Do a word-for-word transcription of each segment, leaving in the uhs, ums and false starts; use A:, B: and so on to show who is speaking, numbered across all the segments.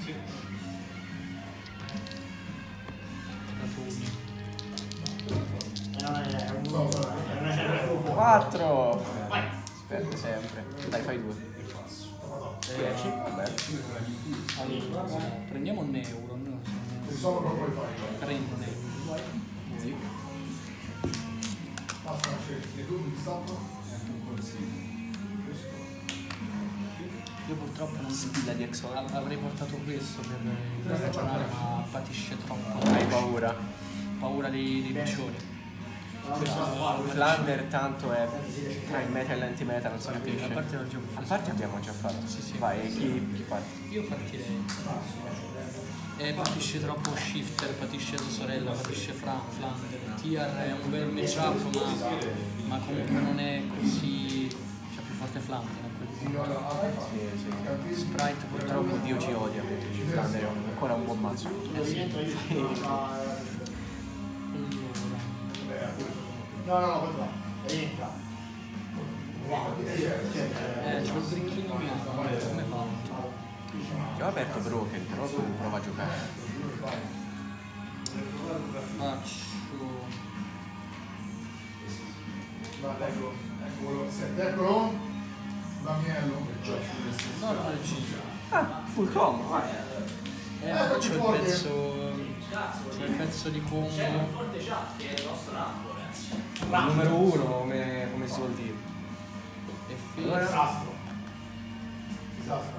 A: quattro. Perde sempre. Dai, fai due. dieci, vabbè.
B: Allora, prendiamo un euro. Prendo un euro.
A: Sì.
B: Io purtroppo non
A: Spilla di Exotic.
B: avrei portato questo per, per ragionare, ma patisce troppo.
A: Hai paura?
B: Paura dei, dei piccioni.
A: Flander tanto è tra il meta e l'anti-meta, non si capisce.
B: A parte non gioco
A: A parte abbiamo già fatto.
B: Sì, sì.
A: Vai, chi, chi parte?
B: Io partirei. Eh, patisce troppo Shifter, patisce sua sorella, patisce Fran, Flander. Tiar è un bel matchup, ma, ma comunque non è così. C'è più forte Flander.
A: Sì, sì. Sprite purtroppo Dio ci odia perché Flander è un- ancora un buon mazzo.
B: Eh sì.
C: No, no, no, questo no. Rientra.
B: Eh, c'ho il brinchino mio, come fa?
A: Io ho aperto Broken, però tu prova a giocare.
B: Faccio...
C: Eccolo, eccolo, sette, eccolo. Damiello.
B: No, non è cinque.
A: Ah, full com, vai.
B: Eh, ma c'ho il pezzo... C'ho il pezzo di combo.
A: Il numero uno, come, come si vuol dire.
B: E fino...
C: Disastro. Disastro.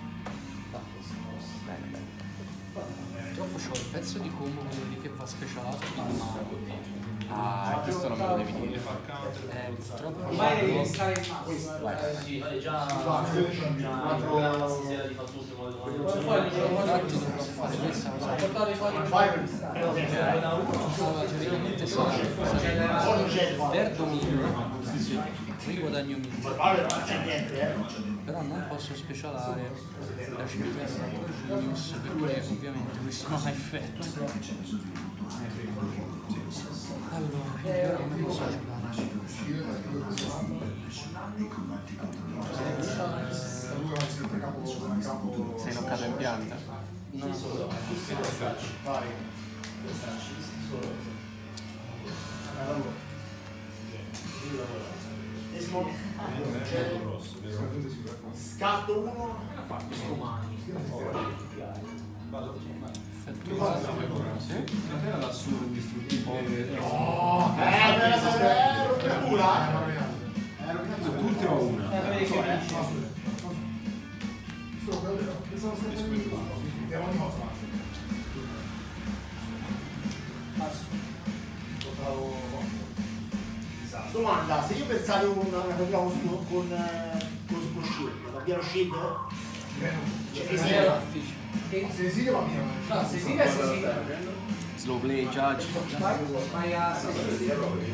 A: Bene, bene.
B: Dopo c'ho il pezzo di combo, quello lì che va specialato in mano.
A: Ah, questo non me lo devi dire.
B: Eh, purtroppo...
D: Ormai devi stare in mano.
A: Vai.
E: Sì, già stasera di fatto ultimo
B: Infatti dovrò fare questa cosa.
C: Vai.
B: Allora, teoricamente sarà per dominio, riguadagno mille. Però non posso specialare la cimitezza con Genius perché ovviamente questo non ha effetto. Allora, quindi ora come posso giocare?
A: Sei knoccato in pianta?
B: No, no.
C: Vai. Scatto uno.
B: Effettuato.
C: Oh, eh, me la sapevo, per pura.
F: Tutte o una?
C: Andiamo di cosa. Domanda, se io pensavo una una con con con con Shield, va pieno Shield? Cecilia va pieno.
D: No, Cecilia è Cecilia.
A: Slow play, judge.
D: Vai a Cecilia.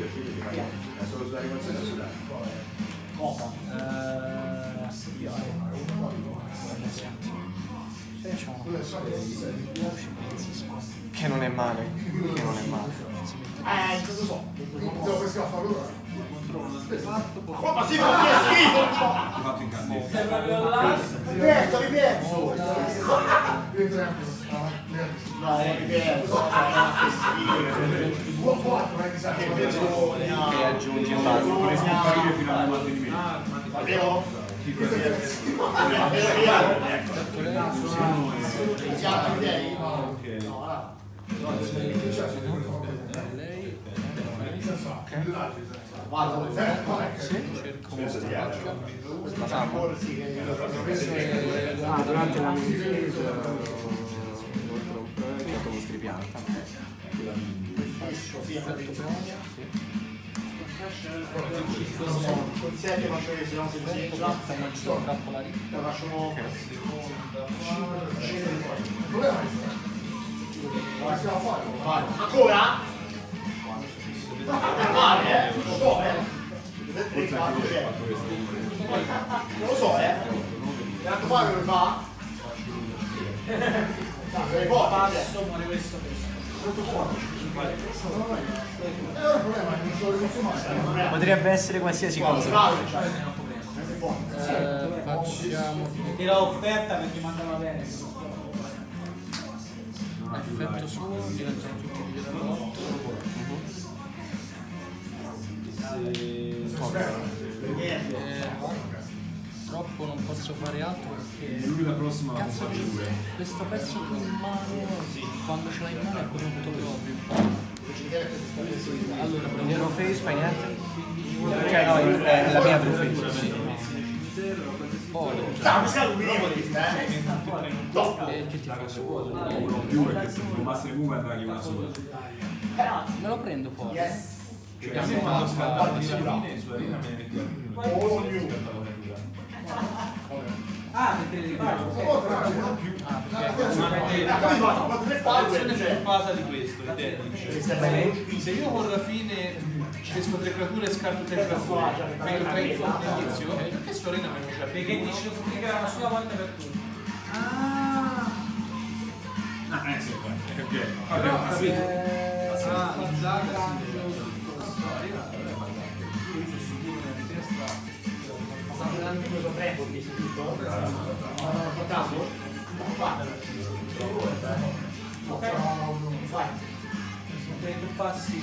B: Copa.
A: Che non è male. Che non è male.
C: Eh, cosa so? Devo pescare a fare ora. Ma sì, ma che schifo!
F: Hai fatto in candela.
C: Mi perso, mi perso! No, mi perso! Buon quattro, eh, mi sa che persone!
A: Che aggiungi in base.
F: Puoi scomparire fino al mantenimento.
C: Vero? Siamo idee? No, vado,
B: Cerco una straccia.
A: Ah, durante la mini-phase ho mi stripianta.
C: con sette faccio vedere se non si presenta già
B: Trappola lì.
C: la facciamo ancora? Male, eh? Non lo so, eh? Non lo so, eh? Mi raccomando come fa? Sei forte, eh?
D: Muore questo
C: Molto forte. Eh, non è un problema, non so come fare.
A: Potrebbe essere qualsiasi cosa.
B: Eh, facciamo
D: Ti l'ho offerta perché mandava bene.
B: effetto suo diventano tutti di livello otto. Eh, troppo non posso fare altro perché
F: Lui la prossima la
B: cazzo
F: faccio pure.
B: questo pezzo qui in mano quando ce l'hai in mano è brutto proprio. Allora
A: Zero face fai niente? Cioè no, è la mia true face. Sì.
B: poi
C: Stiamo pescando un minimo di vista, eh? No!
B: eh, che ti faccio?
F: Uno più perché se fumasse il move andrà una sola.
B: Me lo prendo poi.
C: Yes!
F: Cioè, a me quando scatta di fine sulla linea me ne metto
C: All new!
D: Ah, perché le rifaccio?
E: L'azione sviluppata di questo, identici. Se io con la fine pesco tre creature e scarto tre creature, metto tre all'inizio, perché Sorena me lo c'è?
D: Perché dice che era una sola volta per tutti.
F: Ah, eh sì, perché? Vabbè, ho capito.
E: Ah,
C: Ok? Vai!
D: Tu passi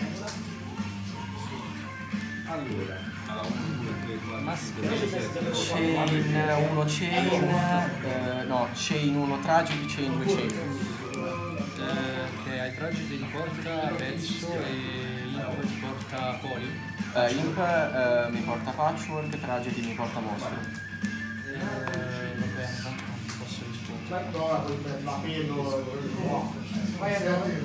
F: Allora, allora uno,
A: Chain uno chain, eh, no, chain uno tragedy, chain due chain.
B: Eh, che hai tragedy di porta pezzo e Imp ti porta poli.
A: Uh, Imp eh, mi porta patchwork, tragedy mi porta mostro.
B: Eh, va bene, tanto non ti posso rispondere.
C: La vedo... Vai a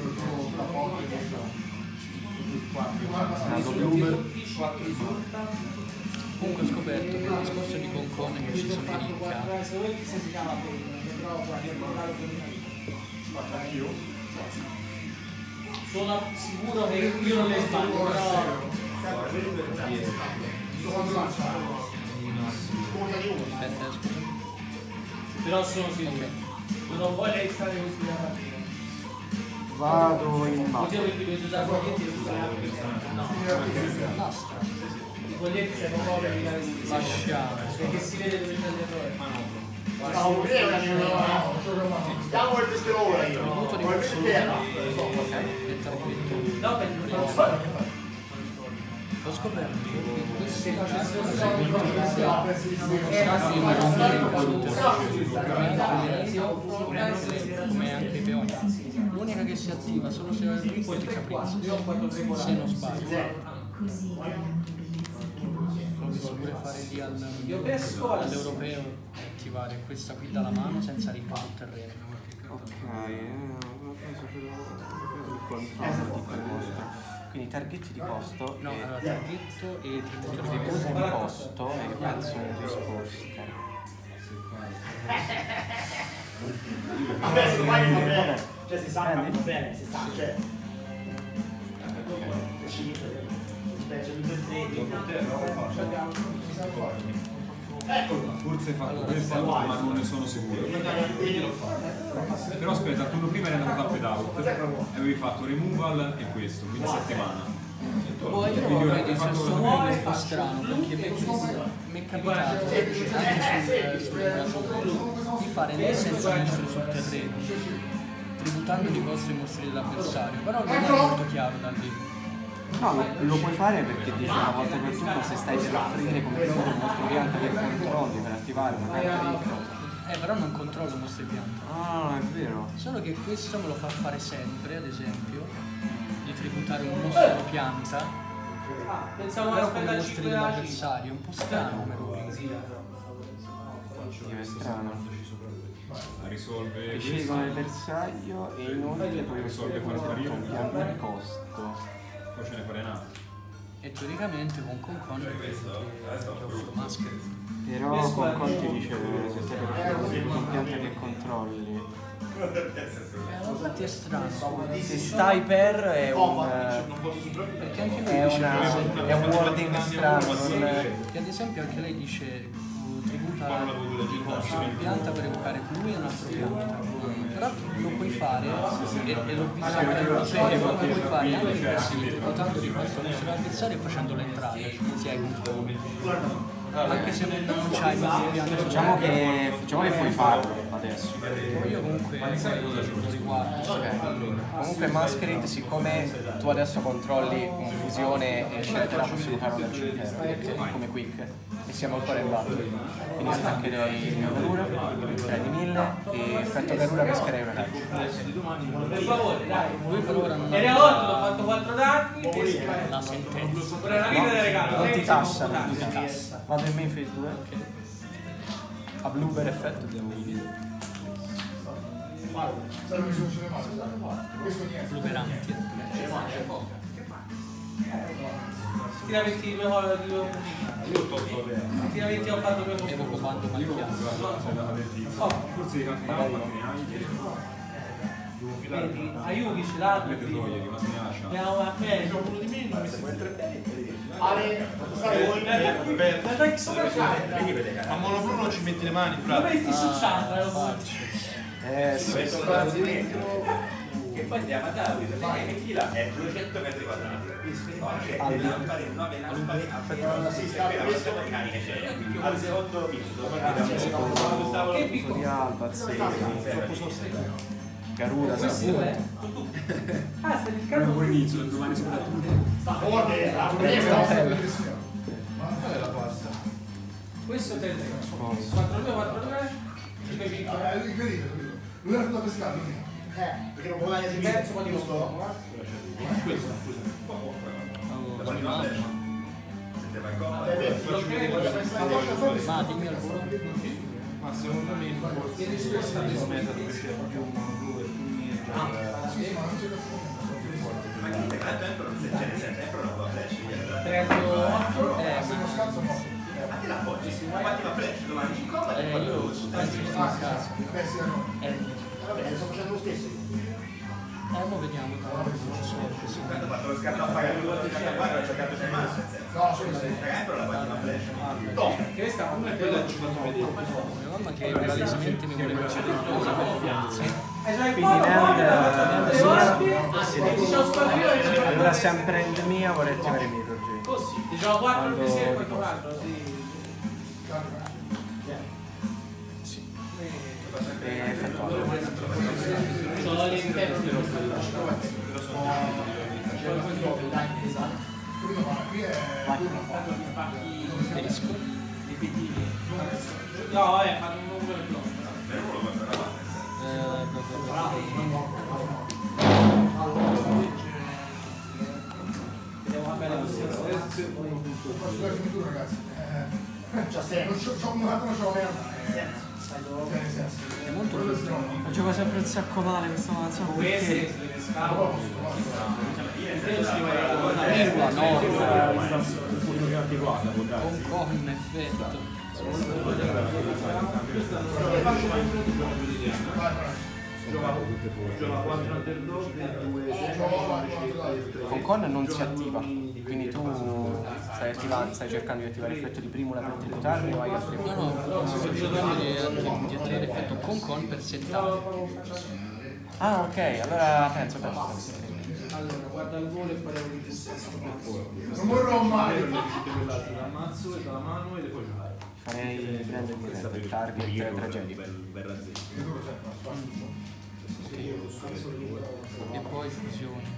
A: Nando bloomer.
B: Comunque ho scoperto che il discorso di Concon è che ci sono i ricca.
D: sono sicuro che io non le sbaglio, però
B: Aspetta, scusa.
D: però sono sicuro. Non voglio stare così da partita.
A: Vado in
D: Così
A: mappa.
D: perché vedo già foglietti e no.
B: Basta.
D: I foglietti sono proprio per fare così.
B: Lasciamo.
D: Perché si vede dove c'è l'errore. Ma no.
C: Stiamo il pesterone io.
B: Minuto di
C: Vuoi
B: corso.
C: vedere?
B: E tranquillo.
D: No, perché non so.
B: Ho scoperto che questi
D: Se facessero
B: casi
D: solo
B: sono stati come anche i peoni. L'unica che si attiva solo se hai il poi ti capriccia. Se non sbaglio. L'ho visto pure fare lì al, all'europeo attivare questa qui dalla mano senza ricca sul terreno.
A: Ok, eh, penso che il controllo di costo. Quindi target di costo
B: No,
A: e
B: allora traghetto e tributo di
A: tributo
B: costo.
A: di costo e penso un discorso.
C: Vabbè, se vai va bene. Cioè si sa che va bene, si sa, cioè.
F: Ecco, forse hai fatto questa, ma non ne sono sicuro. Però aspetta, il turno prima eri andato a pedout e avevi fatto removal e questo, quindi settimana.
B: Poi io vedi il sesto modo è un po' strano perché mi è capitato anche sul, sul emulatore di fare nel senso mostri sul terreno, tributando di costo i mostri dell'avversario, però non è molto chiaro da lì.
A: No, lo puoi fare perché dici una volta per tutto se stai per offrire come figura un mostro pianta che controlli per attivare una carta ricca.
B: Eh, però non controllo mostri pianta.
A: Ah, è vero.
B: Solo che questo me lo fa fare sempre, ad esempio, di tributare un mostro pianta,
D: Pensavo
B: però con i
D: aspettare
B: mostri
D: cinque della
B: dell'avversario, è un po' strano come ruling.
A: È strano.
F: Risolve
A: Che scegli
F: questo,
A: come bersaglio e inoltre puoi risolvere questo con pianta di costo.
F: poi ce ne farei un altro.
B: E teoricamente con Concon ti offro maschere.
A: Però con conti dice se stai per offrire con pianta che controlli.
B: Eh, infatti è strano,
A: Se stai per è un...
B: perché anche lui
A: È,
B: dice
A: una,
B: per esempio,
A: è un wording strano, non
B: che ad esempio anche lei dice uh, tributa di costo in pianta per evocare lui e un altro pianta. Però lo puoi fare, e, e l'ho visto anche all'europeo, lo puoi fare anche così, tributando di costo all'avversario e facendolo entrare, si hai controllo. Anche se non c'hai il pianta.
A: diciamo che, diciamo che puoi farlo. adesso.
B: Io comunque lo riguardo.
A: Ok. Comunque Masquerade, siccome tu adesso controlli Confusione eccetera, posso giocare un cimitero come quick e siamo ancora in battle. Quindi staccherei il mio Garura, prendi mille e effetto Garura pescherei una carta.
D: Per favore, dai.
B: Lui per ora non
D: Era otto, ho fatto quattro danni.
B: la sentenza.
D: Pure una vita di regalo.
A: Non ti tassano.
D: Non ti tassa.
A: Vado in main phase due. A blue per effetto devo vedere.
C: Sai che sono sulle mani? Questo niente.
B: Bluberanti.
D: Tira venti due ore di due.
F: Io ho tolto le...
D: Tira venti ho fatto due
B: Devo
D: cose.
B: quando macchiato.
F: Sei andata del tizio. Forse anche magari ne hai. Devo filare
D: Vedi, Ayuki ce l'ha.
F: le troie che non mi lascia.
D: Abbiamo una pelle, uno di meno, mi sembra.
C: Ale, stai voi?
E: A Monobruno ci metti le mani, bravo.
D: Dove ti succiando? Lo faccio.
A: Eh sì.
G: Che poi andiamo a dare perché Mettila è duecento metri quadrati. Al secondo minuto.
D: Che piccolo.
A: Di Alba, sì. Garura, sta
D: Questo è? Ah, stai il cavolo.
F: Buon inizio, domani soprattutto.
C: Forte, la prima.
D: Questo è il quattro due, quattro due. cinque piccolo.
C: È incredibile. Lui era stato pescato. Eh, perché non può dare il pezzo quando lo sto.
E: Questo, scusa.
B: Ma dimmi al volo.
E: Ma secondo me questa è il metodo che sia più un due, più
G: Ma che te tempo non c'è nel senso, sempre una tua flash.
D: tre otto.
B: Eh,
C: Se uno scazzo no.
G: Ma te la appoggi? Quanti la flash? Domani in coma e
B: eh,
G: poi
B: io
G: lo
B: penso che sia a casa.
C: Beh, sì, no.
B: Eh,
C: Vabbè, sto facendo lo stesso.
B: eh, mo vediamo.
G: Quando ho fatto lo scarto a pagare due volte a quattro ho giocato per mano, nel senso.
C: No, solo se.
G: Sempre la pagina flash.
D: Questa
E: Una è quella che ci fanno vedere.
B: Mia mamma che palesemente mi vuole concedere una cosa per forza.
A: Quindi Nand
D: Allora
A: allora sempre in mia vorrei attivare i mirror G.
D: così, diciamo quattro
A: Quando
D: mesi e
A: riposo.
D: quattro.
A: Sì. E effettuato.
D: Sono all'interno.
C: Qui è.
B: Perisco.
D: No, eh, fanno un numero di blocco. Vediamo bene la
C: Faccio la finitura, ragazzi. C'ha senso. Non c'ho un altro, non c'ho merda. Nel senso.
B: È molto brutto.
A: Lo gioco sempre un sacco male questa mazza.
D: Queste
A: Perché?
D: se le scavo.
B: Lingua, no.
F: Quello che anche guarda, può darsi.
B: Con con effetto.
E: Gioca quattro underdog e due.
A: Con con non si attiva, quindi tu stai, attivando, stai cercando di attivare l'effetto di primula per tributarmi o hai altri
B: No, no, sto cercando di, di attivare l'effetto con con per settare.
A: Ah ok, allora penso penso.
D: Allora, guarda il volo e poi devo di
C: Non vorrò mai.
E: Quell'altro l'ammazzo e dalla mano e poi giocare.
A: Farei prendere il target tragedia.
B: E poi fusione.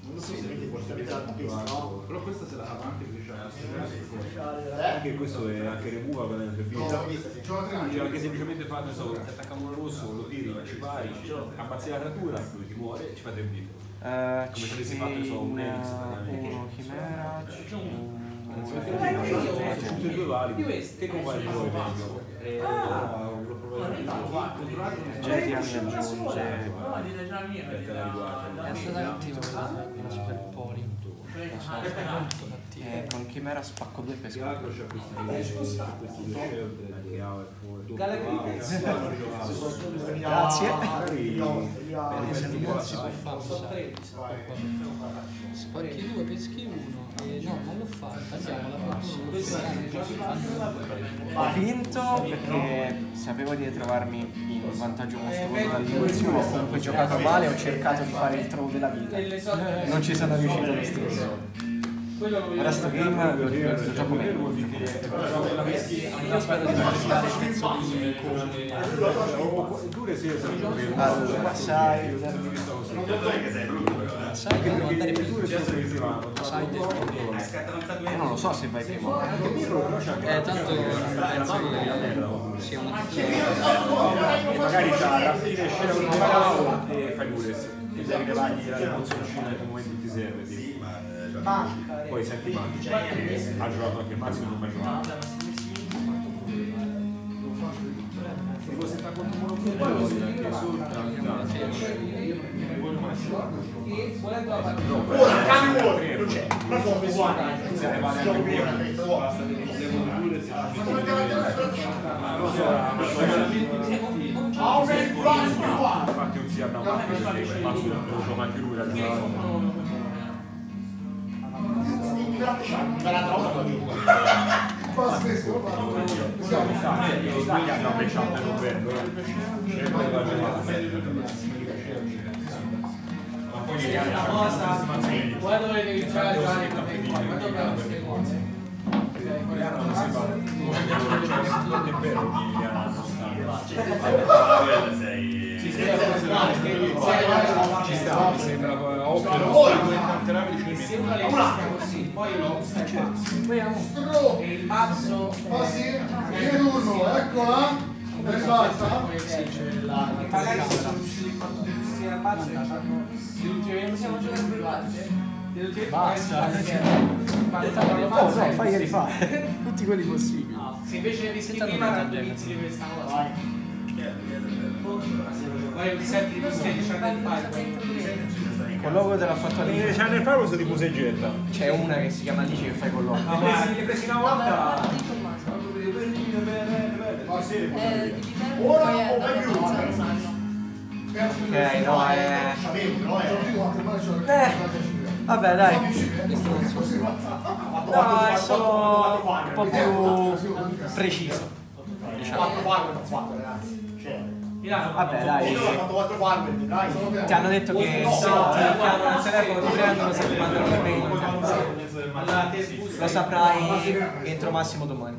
E: Però questa se la cava anche perché c'è
F: Anche questo è anche remova quando è finita.
C: C'ho tre anni.
F: Cioè, anche semplicemente fare, non so, ti attacca uno rosso, lo tiri, ci pari, ammazzi la creatura, lui ti muore e ci fate il dito.
A: Uh,
F: Come se avessi fatto, so, un Elix,
A: uno chimera,
F: Tutti e due validi. Che compagni vuoi meglio? Lo provai
A: Geti mi aggiunge.
B: È stata cattiva quella super poli. Lo so, è molto cattiva.
A: E con chimera spacco due
F: Che
A: pesco.
F: altro c'è questi questi due scelte che ha
A: Grazie.
B: Perché se non si può fare. Spacchi due, peschi uno. E no, non l'ho fatta, andiamo alla prossima.
A: Ho vinto perché sapevo di trovarmi in vantaggio mostruoso dall'inizio, ho comunque giocato male, ho cercato di fare il throw della vita. Non ci sono riuscito lo stesso. Ora sto game lo, lo gioco meno.
B: Io spero di non restare il pezzo di
F: Dure sì, esatto.
A: Allora, sai,
B: sai che devo andare più duro, sai
A: io non lo so se vai primo.
B: eh tanto penso che sia una
F: E magari c'ha alla fine scena un po' e fai dure. E devi levargli la consolazione nel momento in cui ti serve. Sì. Poi senti Manca, ha giocato anche Massimo, non mi ha giocato. Devo sentire quanto mono più che
C: Ora, cambio vuole, non c'è. Ma forse guarda, gioco bene, basta
F: infatti non si ha da un po' perché Massimo non lo gioca anche lui, ha giocato.
C: Qua spesso
F: Sta che hanno pesciato il governo. Ma poi gli altri
D: una cosa, quando dovete iniziare a giocare quando abbiamo queste cose.
F: non si fa. Non è vero che ci sta, mi sembra ovvio.
D: Mi sembra le così, poi lo
C: Stro!
D: e il mazzo
C: Ah sì? Che turno, eccola! E basta?
D: magari se sono riusciti quando si era pazzo e fanno le ultime possiamo giocare per l'arte.
A: Basta.
D: Oh,
A: No, fai rifare tutti quelli possibili.
D: se invece rischi prima inizi di questa cosa poi ti senti di stai Channel cinque
A: Colloquio della fattoria.
F: C'è nel faro se tipo sei getta.
A: C'è una che si chiama Alice che fa i colloqui.
F: Li presi una volta.
C: Ora o vai più?
A: Ok, no, è...
C: Sapevo, no? Eh,
A: Eh, vabbè, dai. No, è solo un po' più preciso. Diciamo. Vabbè, dai. Ti hanno detto che se ti chiamano al telefono ti prendono, se ti mandano le mail. Lo saprai entro massimo domani.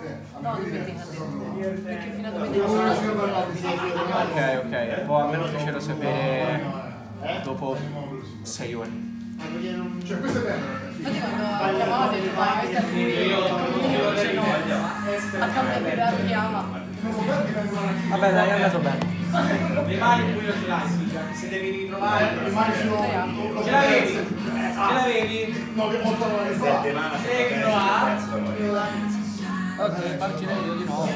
H: Perché fino a domenica
A: Ok, ok. Poi a me lo fecero sapere dopo sei ore.
C: cioè questo è bello.
H: infatti quando chiamavate ma questa è il a cambio per la chiama
A: Vabbè, dai, è andato bene.
D: le mani pure ce l'hai se devi ritrovare
C: Immagino.
D: ce l'avevi ce l'avevi
C: No, che molto non è stato.
D: devi ritrovare
A: Ok, partirei io di nuovo.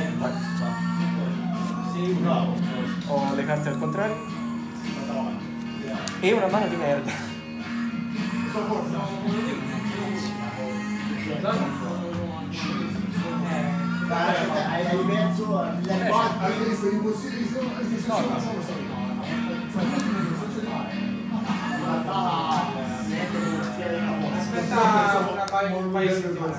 A: Ho le carte al contrario. E una mano di merda.
C: Hai perso le quattro. Hai visto impossibile?
D: aspetta una paio un paio di settimane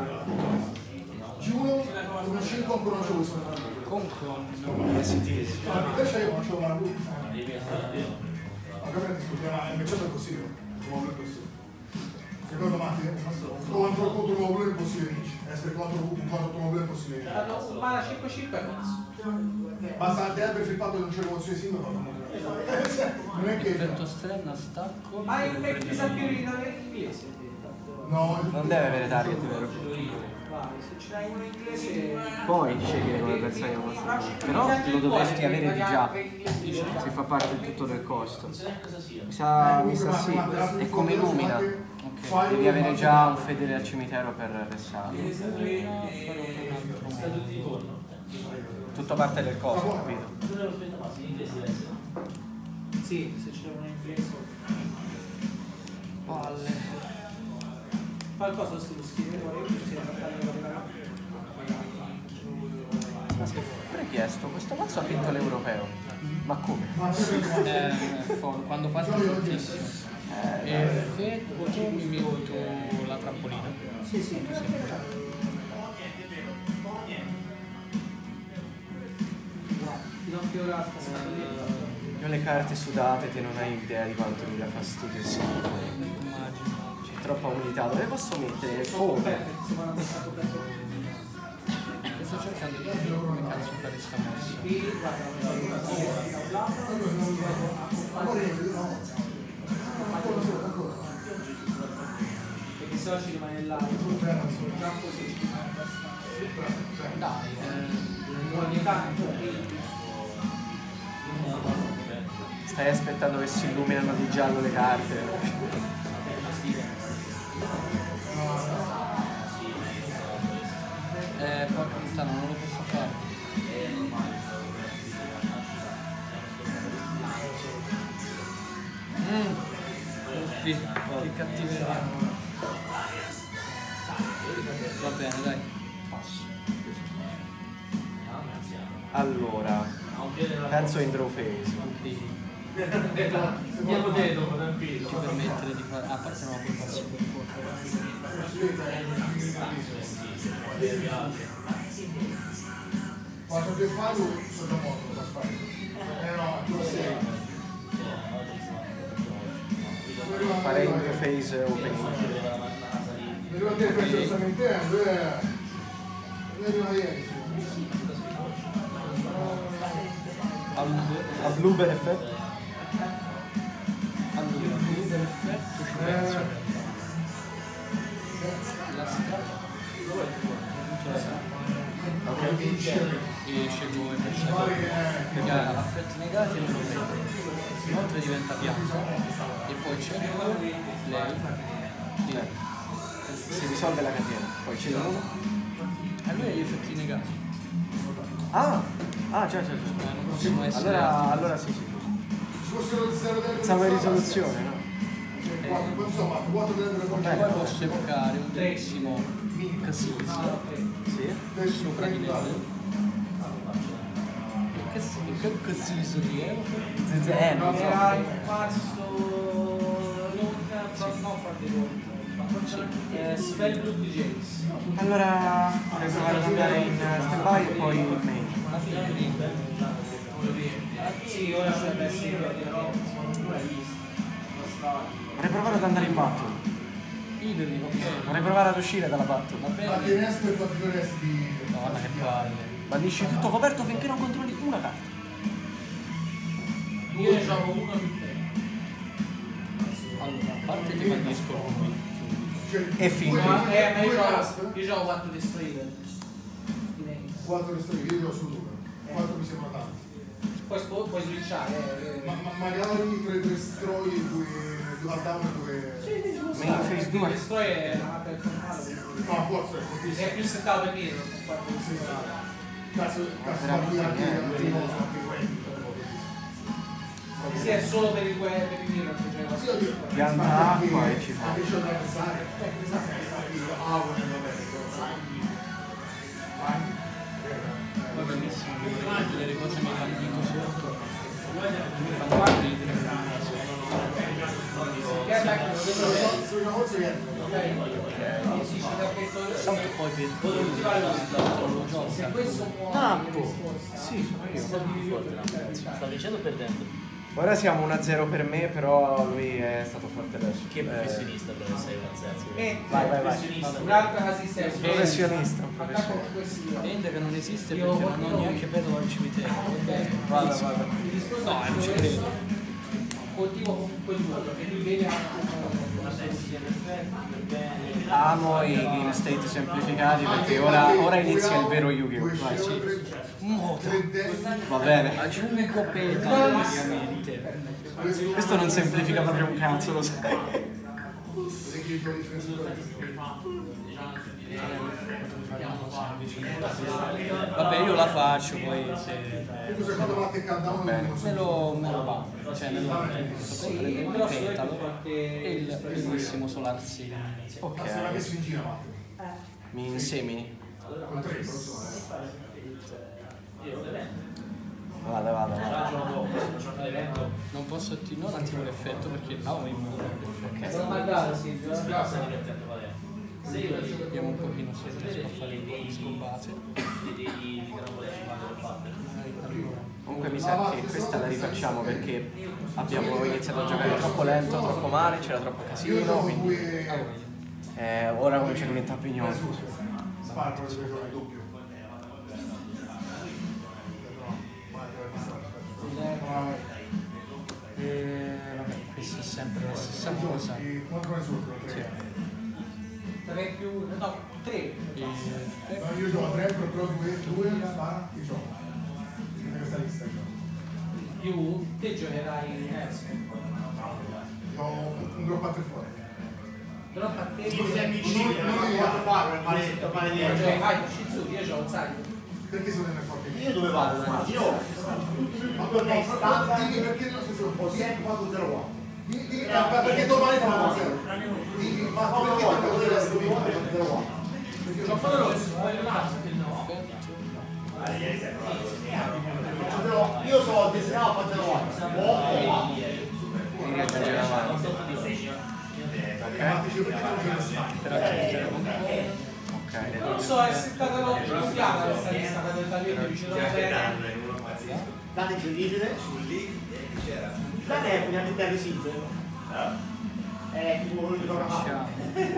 C: G uno, uno cinque ancora non ce lo so.
B: comunque
C: Invece io non c'ho una blu. Ma capite, scusa, il matchup è possibile. Come blu è possibile. Secondo Matti, contro contro uno blu è impossibile vinci. Essere contro contro uno blu è impossibile vinci.
D: hanno un mana cinque cinque
C: Basta anche per il fatto che non c'è l'emozione singola. Non è che...
B: effetto strenna stacco
D: ma il vecchio sapere non è inglese
C: No,
A: Non deve avere target, vero?
D: se ce l'hai uno inglese
A: Puoi scegliere come bersaglio massimo. Però lo dovresti avere di già. Si fa parte di tutto del costo. Mi sa, mi sa sì. È come Lumina. Devi avere già un fedele al cimitero per vessarlo. Tutto parte del costo, capito?
D: sì se c'è uno inglese
B: palle
D: qualcosa sullo scrivere io si
A: Ma che richiesto? Questo mazzo ha vinto l'europeo. Ma come?
B: eh, for- quando parte fortissimo effetto mi metto la trampolina
D: sì sì ti do anche ora sta scatoletta
A: Io ho le carte sudate, te non hai idea di quanto mi dà fastidio. Sì.
B: immagino
A: C'è troppa umidità, dove posso mettere il foam?
B: Sto cercando di capire come cazzo fare sta mossa.
D: Perché se no ci rimane là.
B: Dai,
A: Stai aspettando che si illuminano di giallo le carte.
B: Eh, porca puttana, non lo posso fare. Mmm, uffi, che cattiveria. Va bene, dai, passo.
A: Allora, penso in draw phase.
D: Andiamo dentro, tranquillo.
B: Ti permettere di fare... Ah, a parte no, poi passo per
C: Quando che fallo sono da morto da fare. Eh no, tu sei.
A: Farei in draw phase opening.
C: Mi devo dire questo sta mentendo, eh. Non è una ieri.
A: A Blueber effetto?
B: Allora, Blueber effetto ci penso. La strada.
A: Ok.
B: E scelgo come personaggio. Perché ha affetti negati e non lo prendo. Inoltre diventa bianco. E poi scelgo lei.
A: Lei. Si risolve la catena. Poi c'è uno.
B: A lui ha gli effetti negati.
A: Ah! Ah, già, già, già.
B: Eh, non possono essere
A: Allora,
B: altri.
A: allora sì, sì.
C: Ci fossero zero dentro.
A: Pensavo in risoluzione, no?
C: Quanto sono fatto? quattro dentro
B: Poi posso evocare un bellissimo Cassis
A: Sì.
B: sopra di lei. Che che Cassis di evoco?
A: Eh, non so.
D: Era il pazzo no fate conto. Eh, Spellbook di James.
A: Allora, vorrei provare ad andare in stand-by e poi in main.
D: Sì, ora dovrebbe essere però
A: Vorrei provare ad andare in battle.
B: Idoli, ok.
A: Vorrei provare ad uscire dalla battle.
B: Va
C: Ma
B: bene.
C: che ne aspetta più di...
B: Madonna che palle.
A: Bandisci tutto coperto finché non controlli una carta.
D: io ne gioco uno più tre.
B: Allora, a parte che bandisco
A: E finché.
D: Ma eh, ma io gioco, io gioco quattro destroyer.
C: quattro restringhi, io solo due. quattro mi sembra tanto.
D: Poi spo- puoi switchare, eh.
C: Ma, ma magari tre destroy e due due down e due...
A: Main phase due.
D: Destroyer è una mappa del formale.
C: No, forse è fortissimo.
D: È più settato per nero.
C: Cazzo, cazzo, ma qui anche anche quelli.
D: Sì, è solo per il web, per il nero.
C: Sì, oddio.
A: Pianta acqua e ci fa.
C: Anche c'è da pensare. Esatto, ah, bueno, va bene.
B: poi bellissimo, delle cose mi fanno dico sotto. Mi fanno ridere. Tanto poi per lo gioco.
A: Nappo! Sì, sono io.
I: Sta vincendo o perdendo?
A: Ora siamo uno a zero per me, però lui è stato forte adesso.
I: Che professionista però sei uno a zero.
D: E
A: Vai, vai, vai.
D: un'altra casista.
A: Professionista, un
D: Attacco
A: professionista.
D: con questi.
B: Ende che non esiste perché non ho neanche vedo al cimitero.
A: Vada, vada.
B: No, non ci credo.
D: Coltivo comunque due, e lui vede
A: Amo i game state semplificati perché ora, ora inizia il vero Yu-Gi-Oh! Vai, sì. Va bene.
B: Aggiungo petalo, ovviamente.
A: Questo non semplifica proprio un cazzo, lo sai.
B: Vabbè, io la faccio, poi se... Me lo, me lo va, cioè me lo posso prendere il petalo e il bellissimo Solar Seal.
A: Ok. Mi insemini. Vada, vada, vada.
B: Non posso attivare, non attivo l'effetto perché no, mi l'effetto.
D: non mandare, sì,
B: Vediamo un pochino se riesco a fare un po' di scombate.
A: Comunque mi sa che questa la rifacciamo perché abbiamo iniziato a giocare troppo lento, troppo male, c'era troppo casino, quindi eh, ora comincia a diventare pignolo.
B: E vabbè, questo è sempre la stessa cosa. Sì.
D: tre più, no, tre.
C: Io gioco tre, però due, due, spara, io gioco. In questa lista gioco.
D: Più, te giocherai in S.
C: Io ho un drop a tre fuori.
D: Drop a te.
C: Non sei amici, non devi fare il maledetto, maledetto.
D: Cioè, vai, Shizu, io gioco un side.
C: Perché sono nelle forti?
J: Io dove vado? Io
C: Ma tornei standard, perché non sei solo ho sempre fatto zero quattro. Perché domani fa una zero. Ma perché tu devi essere zero quattro?
D: Gioco rosso, vai rimasto, no.
J: Io so desiderato a zero quattro.
A: Quindi riaggiungere avanti. Ok.
D: Non so, è settantanove non chiama questa lista quando il tagliere vicino a te.
J: Date incredibile. Date è prima di te recito. È tipo quello che gioca a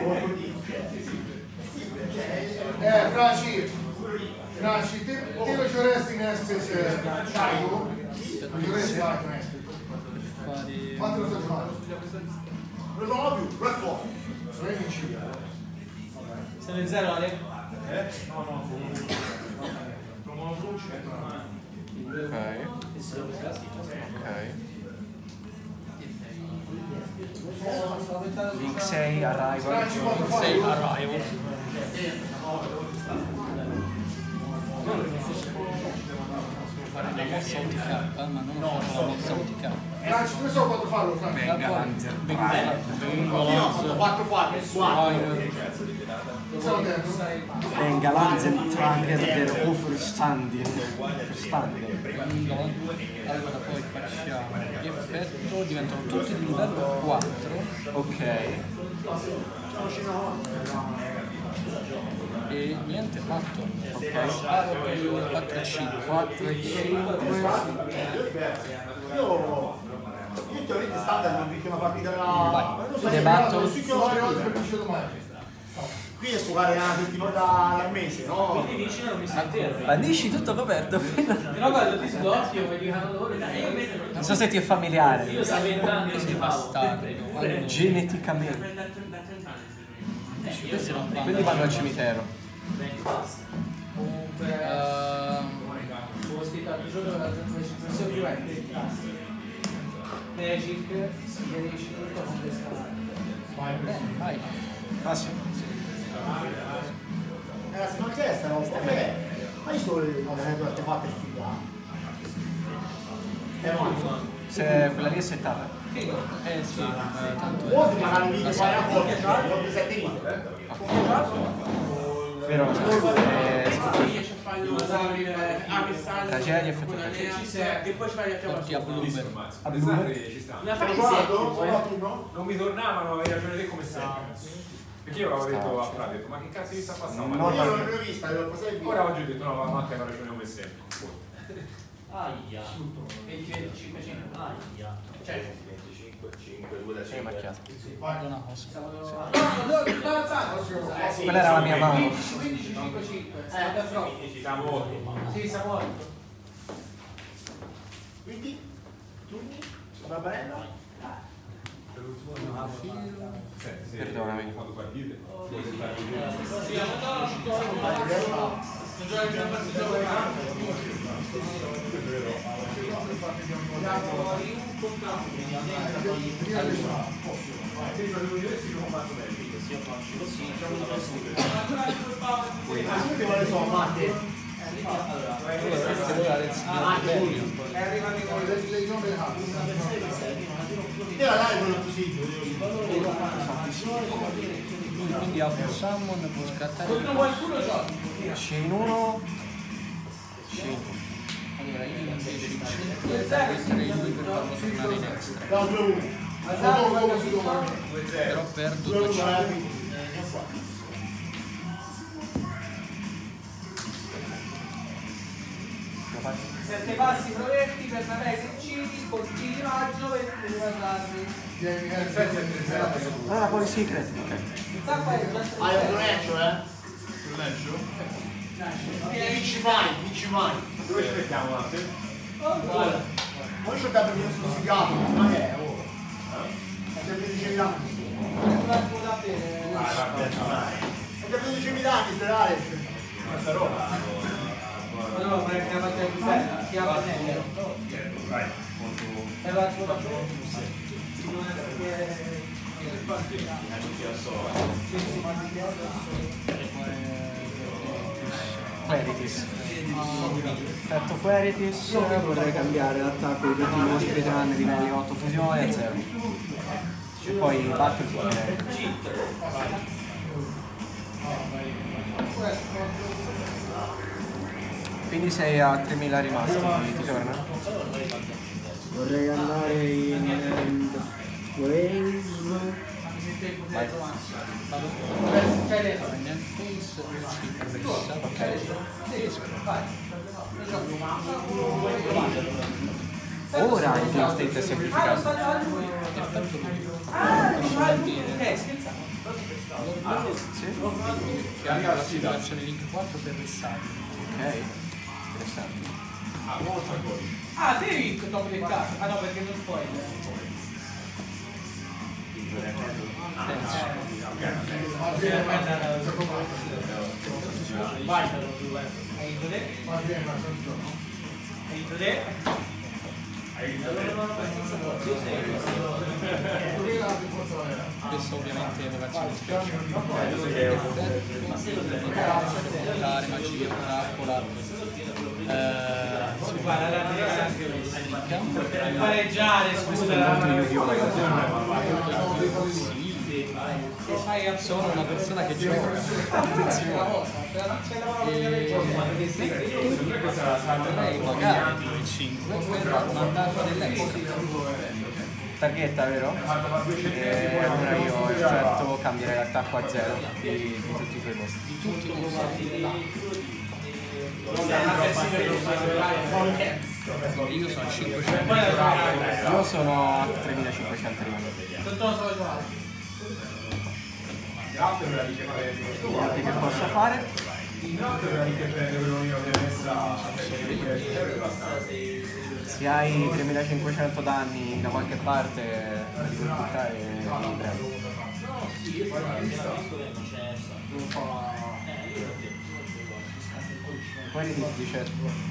C: Eh, Franci, Franci, te, te lo giocheresti in Espec Carico? Lo giocheresti anche in Espec? Quanto lo sto giocando?
J: Non ho più, Red Fox.
C: Sono in Cina.
D: Sei in zero, Ale?
C: Eh? No, no, non lo so.
A: Ok. Ok. Link sei, Arrival.
B: Link sei, Arrival. Fare la mossa O T K, ma non ho fatto la mossa O T K.
C: Franci, come so quanto farlo, Franci?
A: Venga, Lanzer.
J: Io ho quattro quattro,
A: Venga, Lanzer, Trager der Aufstanding.
B: Allora poi facciamo gli effetto, diventano tutti di livello quattro.
A: Ok.
B: E niente fatto.
A: Ok.
B: Sparo più quattro e cinque.
A: quattro e cinque.
J: Io io teoricamente standard non vinco una partita da...
B: Debatto.
J: Qui è giocare una settimana dal mese, no?
D: Quindi vicino non mi sente.
A: Ma dici tutto coperto?
D: Però guarda, ti sdoppio, vedi che hanno loro.
A: Non so se ti è familiare.
D: Io sto vent'anni
B: Sei bastardo.
A: Geneticamente.
B: Questi non vanno.
A: Quindi vanno al cimitero.
D: Comunque, ho scritto l'altro giorno la presentazione più vecchia. Magic, si chiarisce tutto con questa.
B: Vai, vai.
A: Ah sì.
J: Ragazzi, ma che è sta roba? Che ma io sto le artefatte figa. È male.
A: Se quella lì è settata.
B: Eh sì, tanto è.
J: Molti magari mi fai a forza, cioè, sette vite.
A: Vero?
D: Tragedia,
A: effetto tragedia.
D: e poi ci fai la
B: Porti a Bloomberg.
A: A Bloomberg?
D: Una fase
F: Non mi tornavano, avevi ragione te come sempre. Perché io avevo detto a Fra, ho detto, ma che cazzo mi sta passando?
J: No, io non l'ho vista, l'ho passata il
F: Ora oggi ho detto, no, ma Matte aveva ragione come sempre.
D: Aia. venti, cinque, cinque. Aia. Cioè,
G: venticinque, cinque, due da
A: Sei macchiato.
B: Guarda una cosa.
A: Quella era la mia mano.
D: quindici, cinque, cinque. Eh,
F: Siamo otto.
D: sì, siamo otto.
J: Quindi, tu, va bene?
A: Perdonami.
F: Quando partite?
D: Sì, non gioca più a
J: Quale sono, Matte?
C: Arrivano le nove
J: Te la dai quello così.
B: Quindi a Summon può scattare.
D: Contro qualcuno gioca.
A: C in uno. cinque.
B: Allora io invece il centro mettere il lui per farlo tornare in extra.
J: Da due uno.
B: Però perdo due cinque.
A: Lo fai?
D: Sette passi proietti per navigare in Cini, consigli di maggio e devi guardarli.
A: Ah, poi secret.
D: Il tappo è già
J: Ah, è un coneccio, eh?
E: Coneccio?
J: Vinci mai, vinci mai.
F: Dove ci mettiamo anche?
J: Ora. Poi c'ho dato un consigliato, ma che è? Oh. È da quindici anni. È da quindici anni, sterale.
E: Questa roba.
D: Allora fai una parte di bella, chiama nero.
E: Vai.
D: E la tua
A: Queritis. Effetto Queritis, vorrei cambiare l'attacco di tutti i mostri tranne livelli otto fusione a zero. E poi batto il potere. Quindi sei a tremila rimasti, quindi ti torna?
K: Vorrei andare in End Wave.
A: Vai. Ora il game state è semplificato.
B: Che anche la situazione link quattro per restare.
A: Ok, interessante.
E: Ah, molto ancora.
D: Ah, devi dopo le carte. Ah no, perché non puoi. Vai,
B: Questo ovviamente è evocazione speciale. Portare magia, trappola. Si
D: pareggiare,
B: sono una persona che gioca. Attenzione. Lei magari il cinque per mandarlo dell'extra.
A: Targhetta, vero? E allora io effetto cambierei l'attacco a zero di, di tutti i tuoi posti.
B: Di tutti i posti. Io sono a cinquecento.
A: Io sono a tremilacinquecento rimanenti. Guardate che posso fare? Se hai tremilacinquecento danni da qualche parte li puoi buttare e li prendo. Poi ti dice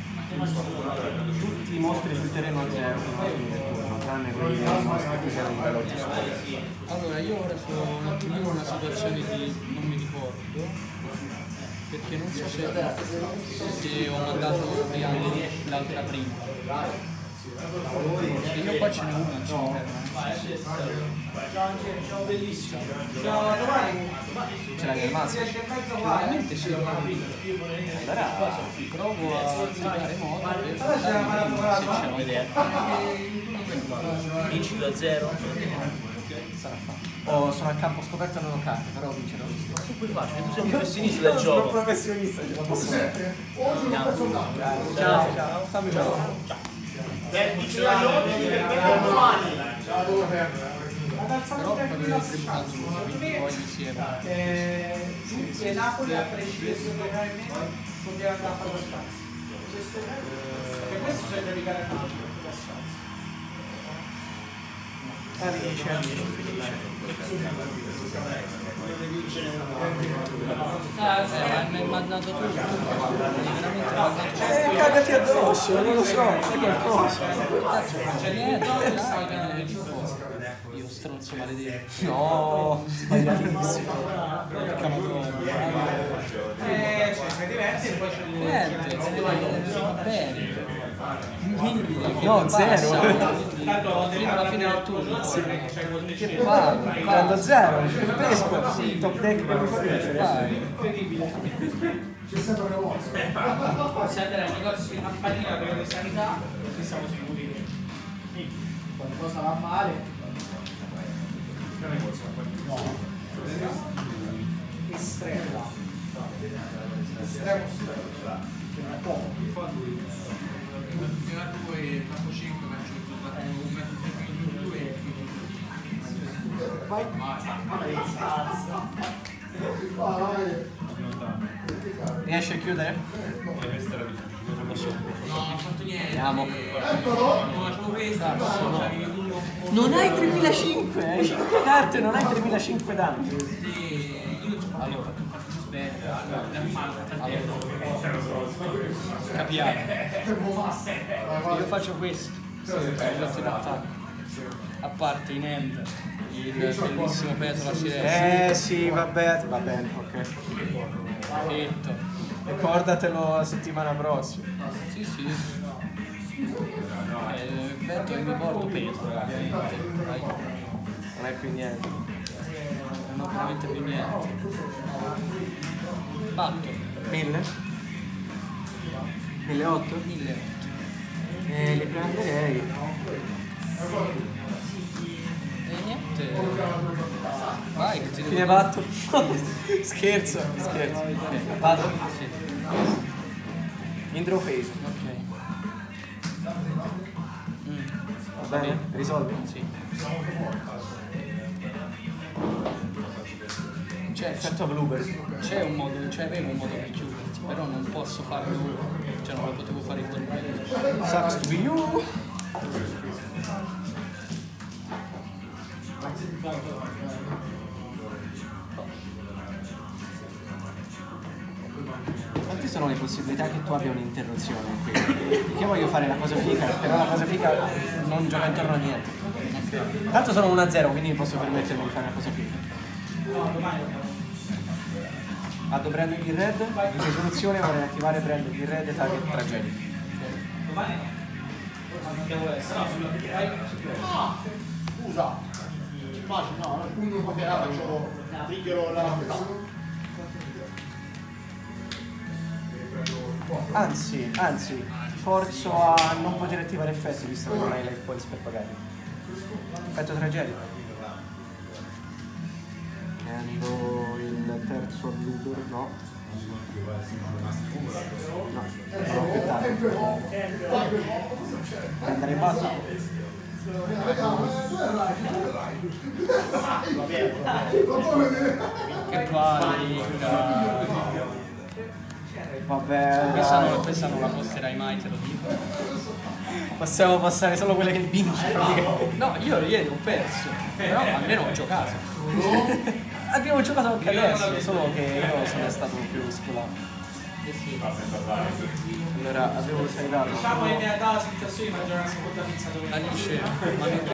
A: tutti i mostri sul terreno a zero fino alla fine del turno, tranne quelli dei mostri che siano a livello otto scuole.
B: Allora io ora sono un attimino in una situazione di non mi ricordo, perché non so se, se ho mandato l'altra prima. Io qua ce n'è una al cimitero.
D: Ciao bellissimo. Ciao domani.
A: Ce l'hai nel mazzo?
B: Sicuramente sì.
A: Allora
B: provo a trovare modo per fare se ce l'ho.
I: Vinci da zero?
A: sarà fatto. Oh, sono al campo scoperto e non ho carte, però vincerò lo stesso.
I: Tu puoi farci, tu sei un professionista del gioco.
A: Sono un professionista, ce la posso fare. Ciao, ciao, fammi ciao.
J: Beh, dici la oggi per domani.
C: Ciao, dove perdere?
B: Però per il tributato poi insieme.
D: Se Napoli ha preciso dobbiamo andare a fare lo spazio. Per questo c'è da dedicare a Napoli.
A: Ah, vince, finisce.
B: Ah, mi hai mandato tutto. Veramente mandato.
A: Eh, cagati addosso, non lo so, fai qualcosa.
B: Cazzo, non c'è niente. Io stronzo maledetto.
A: No, sbagliatissimo.
B: Porca madonna.
D: Eh, cioè, se diversi e poi c'è il
B: Niente, va bene.
A: No, zero.
D: Tanto
B: Fino alla fine del turno.
A: Che palle, prendo zero, pesco, top deck che mi fa vincere.
D: incredibile.
C: C'è sempre una mossa.
D: Se andare al negozio di campanina per le sanità, così siamo sicuri che qualcosa va male. No. Estremo. Estremo estremo. Che non è poco.
B: poi troppo cinque faccio un metro due.
A: Vai. Riesci a chiudere?
B: No, non ho fatto niente.
A: Andiamo.
B: No, facevo questa.
A: Non hai tremilacinque, hai cinque carte, non hai tremilacinque danni.
B: Allora, capiamo. Io faccio questo, sì, attacco. A parte in end il bellissimo Petola Sirene.
A: Eh sì, vabbè, va bene, ok.
B: Perfetto.
A: Ricordatelo la settimana prossima.
B: Sì, sì. L'effetto è che mi porto Petola, ovviamente. Dai.
A: Non hai più niente.
B: Non ho veramente più niente. Batto.
A: Mille? Mille otto?
B: Mille otto.
A: Eh, li prenderei.
B: E niente. Vai, che ti devo
A: Fine batto. Scherzo, scherzo. Vado?
B: Sì.
A: Intro phase.
B: Ok. Mm.
A: Va bene? Risolvi?
B: Sì. Cioè,
A: Effetto blueberry.
B: c'è un modo, cioè avevo un modo per chiuderti, però non posso farlo, cioè non lo potevo fare in quel momento.
A: Sucks to be you. Quante sono le possibilità che tu abbia un'interruzione qui? Perché io voglio fare la cosa figa, però la cosa figa non gioca intorno a niente. Tanto sono uno a zero, quindi posso permettermi di fare la cosa figa. Addo Brandon di Red, in risoluzione vorrei attivare Brandon di Red e target tragedia.
J: Scusa, immagino, no, uno perché là faccio triggero la
A: Anzi, anzi, ti forzo a non poter attivare effetti visto che non hai life points per pagare. Effetto tragedia. Prendo il terzo all'Udor, no. No, non ho più target. Prendere in basso.
B: Che palle,
A: Vabbè,
B: questa non, questa non la posterai mai, te lo dico.
A: possiamo passare solo quelle che vinci.
B: No, io ieri ho perso, però almeno ho giocato.
A: Abbiamo giocato anche adesso, solo che io sono stato più scolato. Allora, avevo salidato.
D: Diciamo che mi ha dato la sensazione di mangiare una seconda pizza dove
B: Alice, ma non